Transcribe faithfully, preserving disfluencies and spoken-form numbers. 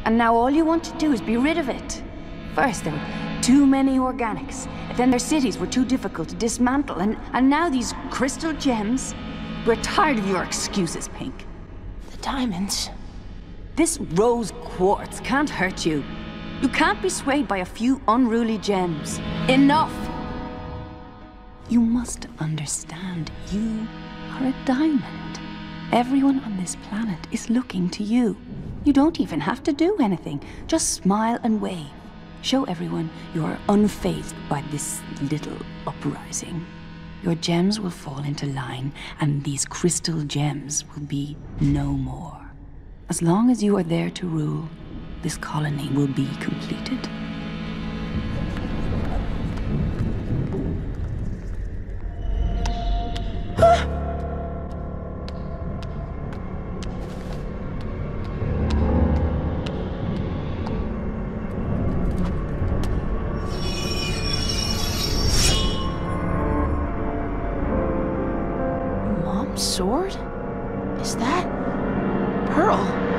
And now all you want to do is be rid of it. First, there were too many organics. Then their cities were too difficult to dismantle. And, and now these crystal gems. We're tired of your excuses, Pink. The diamonds. This rose quartz can't hurt you. You can't be swayed by a few unruly gems. Enough! You must understand, you are a diamond. Everyone on this planet is looking to you. You don't even have to do anything. Just smile and wave. Show everyone you are unfazed by this little uprising. Your gems will fall into line, and these crystal gems will be no more. As long as you are there to rule, this colony will be completed. Mom's sword? Is that Pearl?